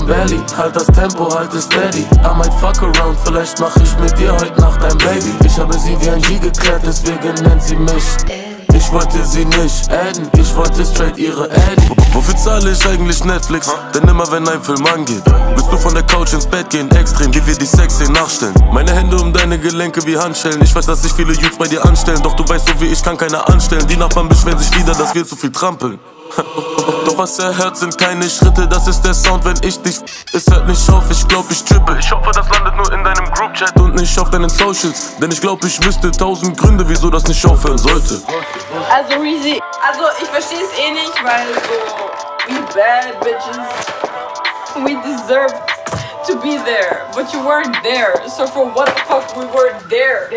Belly. Halt das Tempo, halt es steady. I might fuck around, vielleicht mach ich mit dir heute Nacht ein Baby. Ich habe sie wie ein G geklärt, deswegen nennt sie mich. Ich wollte sie nicht adden, ich wollte straight ihre Addy. Wofür zahle ich eigentlich Netflix? Denn immer wenn ein Film angeht, willst du von der Couch ins Bett gehen, extrem, wie wir die Sexszenen nachstellen. Meine Hände um deine Gelenke wie Handschellen. Ich weiß, dass sich viele Youths bei dir anstellen, doch du weißt, so wie ich kann keiner anstellen. Die Nachbarn beschweren sich wieder, dass wir zu viel trampeln. Doch was er hört, sind keine Schritte, das ist der Sound, wenn ich dich. Es hört nicht auf, ich glaub, ich trippe. Ich hoffe, das landet nur in deinem Groupchat und nicht auf deinen Socials. Denn ich glaub, ich wüsste 1000 Gründe, wieso das nicht aufhören sollte. Also Reezy, also ich verstehe es eh nicht, weil so, we bad bitches, we deserve to be there, but you weren't there, so for what the fuck we weren't there.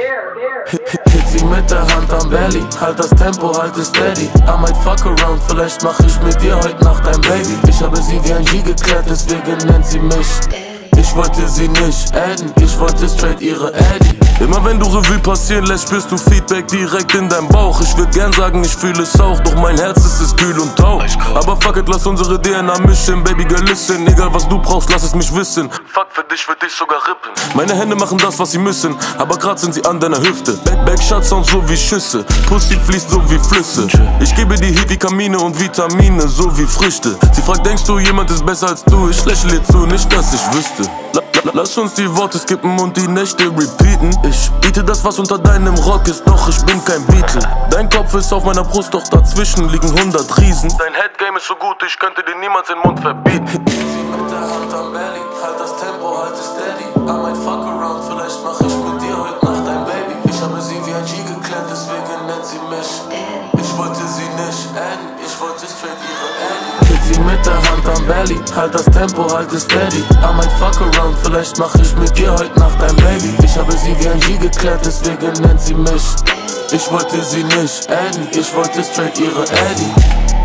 Hit sie mit der Hand am Belly, halt das Tempo, halt es steady. I might fuck around, vielleicht mach ich mit dir heute Nacht ein Baby. Ich habe sie wie ein G geklärt, deswegen nennt sie mich. Ich wollte sie nicht adden, ich wollte straight ihre Addy. Immer wenn du Revue passieren lässt, spürst du Feedback direkt in deinem Bauch. Ich würd gern sagen, ich fühle es auch, doch mein Herz ist kühl und taub. Aber fuck it, lass unsere DNA mischen, Baby girl listen. Egal was du brauchst, lass es mich wissen. Fuck, für dich würd ich sogar rippen. Meine Hände machen das, was sie müssen, aber grad sind sie an deiner Hüfte. Backshot Sound so wie Schüsse, Pussy fließt so wie Flüsse. Ich gebe dir hier Vitamine und Vitamine, so wie Früchte. Sie fragt, denkst du, jemand ist besser als du? Ich lächle ihr zu, nicht dass ich wüsste. Lass uns die Worte skippen und die Nächte repeaten. Ich biete das, was unter deinem Rock ist, doch ich bin kein Beatle. Dein Kopf ist auf meiner Brust, doch dazwischen liegen 100 Riesen. Dein Headgame ist so gut, ich könnte dir niemals den Mund verbieten. Sie mit der Hand am Belly, halt das Tempo, halt es steady. I might fuck around, vielleicht mach ich mit dir heute Nacht ein Baby. Ich habe sie wie ein G geklärt, deswegen nennt sie mich. Ich wollte sie nicht adden, ich wollte straight ihre Addy. Hit sie mit der Hand am Belly, halt das Tempo, halt es steady. I might fuck around, vielleicht mach ich mit dir heute Nacht ein Baby. Ich habe sie wie ein G geklärt, deswegen nennt sie mich. Ich wollte sie nicht adden, ich wollte straight ihre Addy.